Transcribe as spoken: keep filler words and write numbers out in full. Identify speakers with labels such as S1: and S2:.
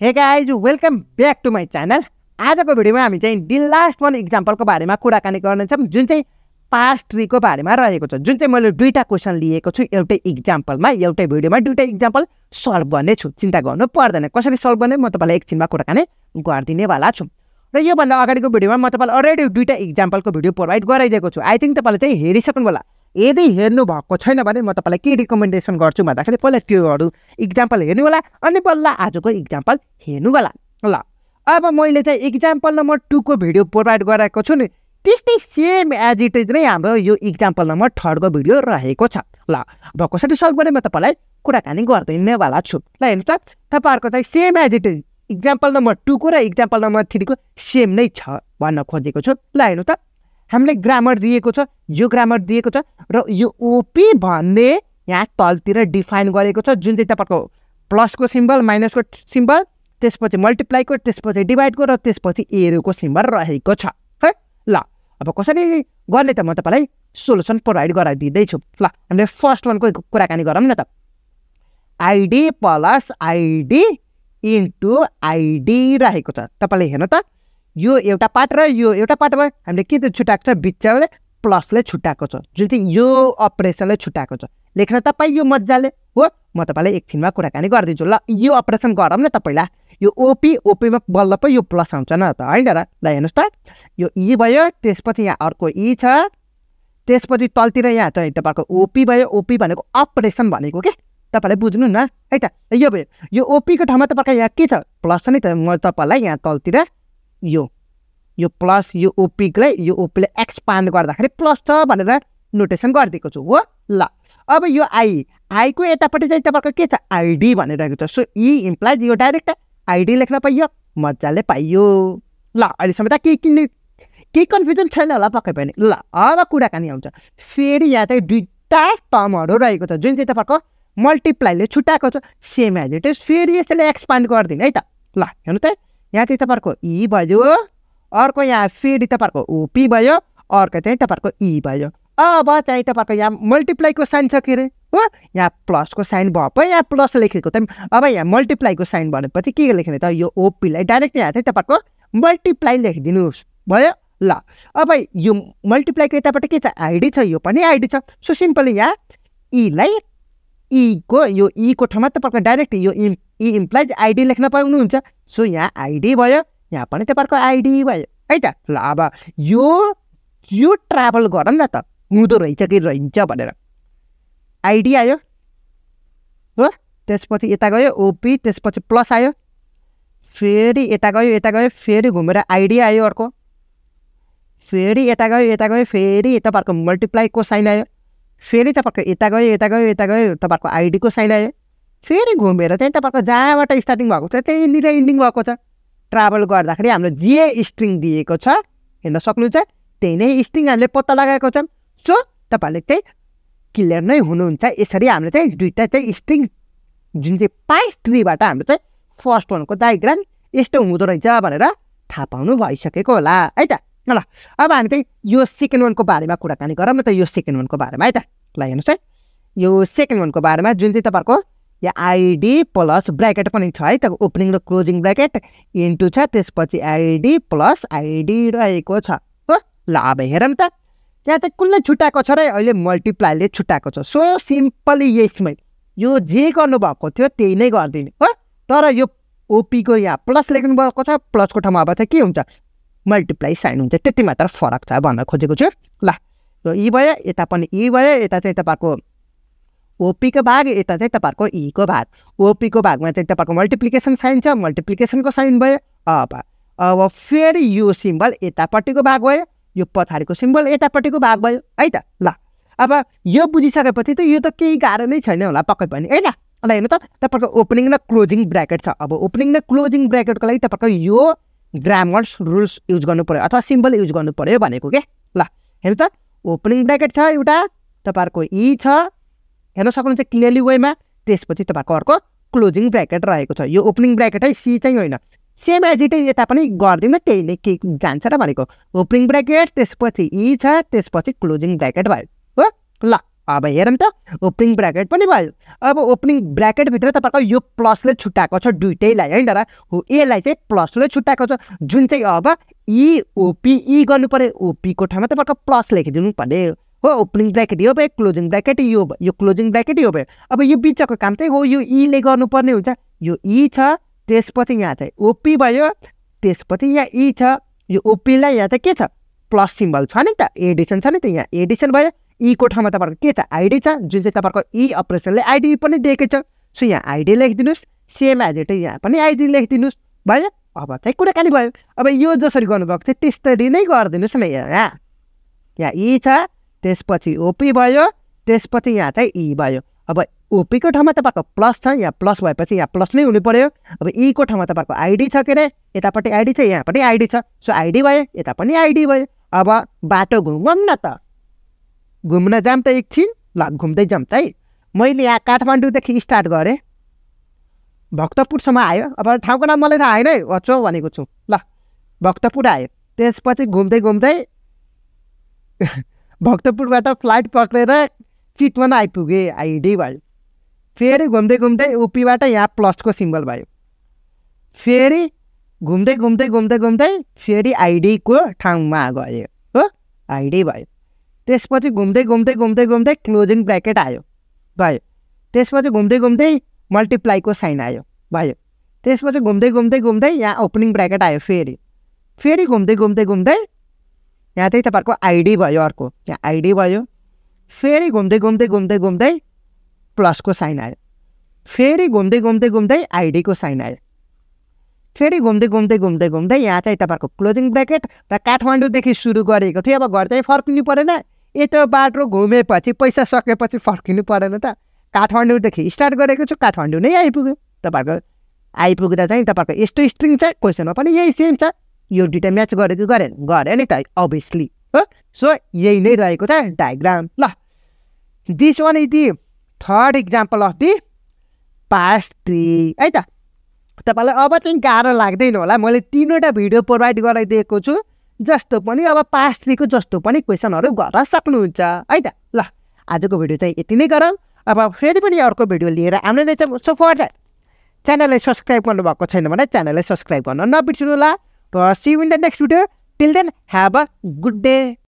S1: हे guys welcome back to my channel. आजको भिडियोमा हामी चाहिँ द लास्ट वान इक्जाम्पलको बारेमा कुराकानी गर्नेछौँ, जुन चाहिँ पास्ट ट्रीको बारेमा रहेको छ। जुन चाहिँ मैले दुईटा क्वेसन लिएको छु, एउटै इक्जाम्पलमा एउटै भिडियोमा दुईटा इक्जाम्पल सल्भ गर्ने छु। चिन्ता गर्नु पर्दैन, कसरी सल्भ गर्ने म तपाईँलाई एकछिनमा कुराकानी गरिदिनेवाला छु। र योभन्दा अगाडिको भिडियोमा म तपाईँलाई अलरेडी दुईटा इक्जाम्पलको भिडियो प्रोभाइड गराइदिएको छु। आई थिङ्क तपाईँले चाहिँ हेरिसक्नु होला। यदि हेर्नु भएको छैन भने म तपाईँलाई के रिकमेन्डेसन गर्छु भन्दाखेरि पहिला त्योहरू इक्जाम्पल हेर्नु होला, अनि बल्ल आजको इक्जाम्पल हेर्नु होला। ल अब मैले चाहिँ इक्जाम्पल नम्बर टूको भिडियो प्रोभाइड गराएको छु नि, त्यस्तै सेम एज इट इज नै हाम्रो यो इक्जाम्पल नम्बर थर्डको भिडियो रहेको छ। ल अब कसरी सल्भ गर्ने म तपाईँलाई कुराकानी गरिदिनेवाला छु। ल हेर्नु त, तपाईँहरूको चाहिँ same as it is example number टूको र इक्जाम्पल नम्बर थ्रीको सेम नै छ भन्न खोजेको छु। ल हेर्नु त, हामीले ग्रामर दिएको छ, यो ग्रामर दिएको छ र यो ओपी भन्ने यहाँ तलतिर डिफाइन गरेको छ, जुन चाहिँ तपाईँको प्लसको सिम्बल, माइनसको सिम्बल, त्यसपछि मल्टिप्लाईको, त्यसपछि डिभाइडको र त्यसपछि एरोको सिम्बल रहेको छ है। ल अब कसरी गर्ने त म तपाईँलाई सोल्युसन प्रोभाइड गराइदिँदैछु। ल हामीले फर्स्ट वानको कुराकानी गरौँ न त। ID plus ID into ID रहेको छ। तपाईँले हेर्नु त, यो एउटा पार्ट र यो एउटा पार्ट भयो। हामीले के छुट्याएको छ, बिचले प्लसले छुट्याएको छ, जुन चाहिँ यो अपरेसनले छुट्याएको छ। लेख्न त पाइयो मजाले हो, म तपाईँलाई एकछिनमा कुराकानी गरिदिन्छु। ल यो अपरेसन गरौँ न त। पहिला यो ओपी ओपीमा बल्ल पो यो प्लस आउँछ न त, होइन र। ल हेर्नुहोस् त, यो ई भयो, त्यसपछि यहाँ अर्को ई छ, त्यसपछि तलतिर यहाँ चाहिँ तपाईँको ओपी भयो। ओपी भनेको अपरेसन भनेको के, तपाईँले बुझ्नु न है त। यो भयो, यो ओपीको ठाउँमा तपाईँको यहाँ के छ, प्लस छ नि त। म तपाईँलाई यहाँ तलतिर यो यो प्लस यो ओपीलाई यो ओपीले एक्सपान्ड गर्दाखेरि प्लस छ भनेर नोटेसन गरिदिएको छु हो। ल अब यो आई आईको यतापट्टि चाहिँ तपाईँको के छ, आइडी भनेर छ। सो ई इम्प्लाइज यो डाइरेक्ट आइडी लेख्न पाइयो, मजाले पाइयो। ल अहिलेसम्म त केही किन्ने केही कन्फ्युजन छैन होला पक्कै पनि। ल अब कुराकानी आउँछ। फेरि यहाँ चाहिँ दुईवटा टर्महरू रहेको छ, जुन चाहिँ तपाईँको मल्टिप्लाईले छुट्याएको छ, सेम एज इट इज। फेरि यसले एक्सपान्ड गरिदिने है त। ल हेर्नु त, यहाँ चाहिँ तपाईँको ई भयो, अर्को यहाँ फेरि तपाईँहरूको ओपी भयो, अर्को चाहिँ तपाईँहरूको ई भयो। अब चाहिँ तपाईँहरूको यहाँ मल्टिप्लाईको साइन छ के अरे हो, यहाँ प्लसको साइन भयो पो, यहाँ प्लस लेखेको त। अब यहाँ मल्टिप्लाईको साइन भनेपछि के लेख्ने त, यो ओपीलाई डाइरेक्ट यहाँ चाहिँ तपाईँको मल्टिप्लाई लेखिदिनुहोस् भयो। ल अब यो मल्टिप्लाईको यतापट्टि के छ, आइडी छ, यो पनि आइडी छ। सो सिम्पली यहाँ ईलाई ईको यो ईको ठाउँमा तपाईँको डाइरेक्ट यो इम् ई इम्प्लाइज आइडी लेख्न पाउनुहुन्छ। सो यहाँ आइडी भयो, यहाँ पनि तपाईँहरूको आइडी भयो है त। ल अब यो यो ट्राभल गरौँ न त, हुँदो रहेछ कि रहन्छ भनेर। आइडी आयो हो, त्यसपछि यता गयो ओपी, त्यसपछि प्लस आयो, फेरि यता गयो यता गयो, फेरि घुमेर आइडी आयो अर्को, फेरि यता गयो यता गयो, फेरि तपाईँहरूको मल्टिप्लाईको साइन आयो, फेरि तपाईँहरूको यता गयो यता गयो यता गयो, तपाईँहरूको आइडीको साइन आयो, फेरि घुमेर चाहिँ तपाईँहरूको जहाँबाट स्टार्टिङ भएको छ त्यहीँनिर इन्डिङ भएको छ। ट्राभल गर्दाखेरि हाम्रो जे स्ट्रिङ दिएको छ हेर्न सक्नुहुन्छ, त्यही नै स्ट्रिङ हामीले पत्ता लगाएको छ। सो तपाईँहरूले चाहिँ क्लियर नै हुनुहुन्छ। यसरी हामीले चाहिँ दुईवटा चाहिँ स्ट्रिङ जुन चाहिँ पास्ट ट्रीबाट हाम्रो चाहिँ फर्स्ट वानको डायग्राम यस्तो हुँदो रहेछ भनेर थाहा पाउनु भइसकेको होला है त। ल अब हामी चाहिँ यो सेकेन्ड वानको बारेमा कुराकानी गरौँ न त। यो सेकेन्ड वानको बारेमा है त। ल हेर्नुहोस् है, यो सेकेन्ड वानको बारेमा जुन चाहिँ तपाईँहरूको यहाँ आइडी प्लस ब्राकेट पनि छ है त, ओपनिङ र क्लोजिङ ब्राकेट इन्टु छ, त्यसपछि आइडी प्लस आइडी रहेको छ हो। ल अब हेरौँ त, यहाँ चाहिँ कुनै छुट्याएको छ र अहिले मल्टिप्लाईले छुट्याएको छ। सो सिम्पली यसमै यो जे गर्नुभएको थियो त्यही नै गरिदिने हो। तर यो ओपीको यहाँ प्लस लेख्नु भएको छ, प्लसको ठाउँमा अब चाहिँ के हुन्छ, मल्टिप्लाई साइन हुन्छ, त्यति मात्र फरक छ भन्न खोजेको छु। ल यो ई भयो, यता पनि ई भयो, यता चाहिँ तपाईँहरूको ओपीको भाग, यता चाहिँ तपाईँहरूको ईको भाग। ओपीको भागमा चाहिँ तपाईँहरूको मल्टिप्लिकेसन साइन छ, मल्टिप्लिकेसनको साइन भयो। अब अब फेरि यो सिम्बल यतापट्टिको भाग भयो, यो पछाडिको सिम्बल यतापट्टिको भाग भयो है त। ल अब यो बुझिसकेपछि त यो त केही गाह्रो नै छैन होला पक्कै पनि होइन। ल हेर्नु त, तपाईँको ओपनिङ र क्लोजिङ ब्राकेट छ। अब ओपनिङ र क्लोजिङ ब्राकेटको लागि तपाईँको यो ग्रामर्स रुल्स युज गर्नु पऱ्यो अथवा सिम्बल युज गर्नु पऱ्यो भनेको के। ल हेर्नु त, ओपनिङ ब्राकेट छ एउटा, तपाईँहरूको ई छ, हेर्न सक्नुहुन्छ क्लियरली वेमा, त्यसपछि तपाईँहरूको अर्को क्लोजिङ ब्राकेट रहेको छ। यो ओपनिङ ब्राकेट है, सी चाहिँ होइन, सेम एज इट इज यता पनि गरिदिनु, त्यही नै के जान्छ र भनेको। ओपनिङ ब्राकेट, त्यसपछि ई छ, त्यसपछि क्लोजिङ ब्राकेट भयो हो। ल अब हेरौँ त ओपनिङ ब्राकेट पनि भयो। अब ओपनिङ ब्राकेटभित्र तपाईँको यो प्लसले छुट्याएको छ दुइटैलाई होइन र, हो एलाई चाहिँ प्लसले छुट्याएको छ, जुन चाहिँ अब इओपी इ गर्नु पऱ्यो, ओपीको ठाउँमा तपाईँको प्लस लेखिदिनु पर्यो हो। ओपनिङ ब्राकेट यो भयो, क्लोजिङ ब्राकेट यो भयो, यो क्लोजिङ ब्राकेट यो भयो। अब यो बिचको काम चाहिँ हो यो इले गर्नुपर्ने हुन्छ। यो इ छ, त्यसपछि यहाँ चाहिँ ओपी भयो, त्यसपछि यहाँ इ छ, यो ओपीलाई यहाँ चाहिँ के छ प्लस सिम्बल छ नि त, एडिसन छ नि त, यहाँ एडिसन भयो। ईको ठाउँमा तपाईँको के छ आइडी छ, जुन चाहिँ तपाईँको इ अपरेसनले आइडी पनि दिएकै छ, सो यहाँ आइडी लेखिदिनुहोस्, सेम एज इट यहाँ पनि आइडी लेखिदिनुहोस् भयो। अब चाहिँ कुराकानी भयो। अब यो जसरी गर्नुभएको चाहिँ त्यस्तरी नै गरिदिनुहोस् न। यहाँ यहाँ इ छ, त्यसपछि ओपी भयो, त्यसपछि यहाँ चाहिँ इ भयो। अब ओपीको ठाउँमा तपाईँको प्लस छ, यहाँ प्लस भएपछि यहाँ प्लस नै हुनु पर्यो। अब ईको ठाउँमा तपाईँको आइडी छ के अरे, यतापट्टि आइडी छ, यहाँ पनि आइडी छ, सो आइडी भयो, यता पनि आइडी भयो। अब बाटो घुमौँ न त, घुम्न जाऊँ त एकछिन। ल घुम्दै जाऊँ त है। मैले यहाँ काठमाडौँदेखि स्टार्ट गरेँ, भक्तपुरसम्म आयो। अब ठाउँको नाम मलाई थाहा होइन है, अचो भनेको छु। ल भक्तपुर आयो, त्यसपछि घुम्दै घुम्दै भक्तपुरबाट फ्लाइट पक्रेर चितवन आइपुगेँ, आइडी भयो। फेरि घुम्दै घुम्दै ओपीबाट यहाँ प्लसको सिम्बल भयो। फेरि घुम्दै घुम्दै घुम्दै घुम्दै फेरि आइडीको ठाउँमा गयो हो, आइडी भयो। त्यसपछि घुम्दै घुम्दै घुम्दै घुम्दै क्लोजिङ ब्राकेट आयो भयो। त्यसपछि घुम्दै घुम्दै मल्टिप्लाईको साइन आयो भयो। त्यसपछि घुम्दै घुम्दै घुम्दै यहाँ ओपनिङ ब्राकेट आयो। फेरि फेरि घुम्दै घुम्दै घुम्दै यहाँ चाहिँ तपाईँहरूको आइडी भयो, अर्को यहाँ आइडी भयो। फेरि घुम्दै घुम्दै घुम्दै घुम्दै प्लसको साइन आयो। फेरि घुम्दै घुम्दै घुम्दै आइडीको साइन आयो। फेरि घुम्दै घुम्दै घुम्दै घुम्दै यहाँ चाहिँ तपाईँहरूको क्लोजिङ ब्राकेट र काठमाडौँदेखि सुरु गरेको थियो। अब घर चाहिँ फर्किनु परेन, यतो बाटो घुमेपछि पैसा सकेपछि फर्किनु परेन त। काठमाडौँदेखि स्टार्ट गरेको छु, काठमाडौँ नै आइपुग्यो। तपाईँहरूको आइपुग्दा चाहिँ तपाईँहरूको यस्तो स्ट्रिङ छ, क्वेसनमा पनि यही सेम छ। यो दुइटा म्याच गरेको गरेन गरे नि त अभियसली हो। सो यही नै रहेको छ डायग्राम। ल this one is the third example of the parse tree है त। तपाईँलाई अब चाहिँ गाह्रो लाग्दैन होला, मैले तिनवटा भिडियो प्रोभाइड गराइदिएको छु, जस्तो पनि अब पार्स थ्रीको जस्तो पनि क्वेसनहरू गर्न सक्नुहुन्छ है त। ल आजको भिडियो चाहिँ यति नै गरौँ। अब फेरि पनि अर्को भिडियो लिएर आउने नै छ। सो फर द्याट च्यानललाई सब्सक्राइब गर्नुभएको छैन भने च्यानललाई सब्सक्राइब गर्न नबिर्सिनु होला। See you in the next video. Till then have a good day.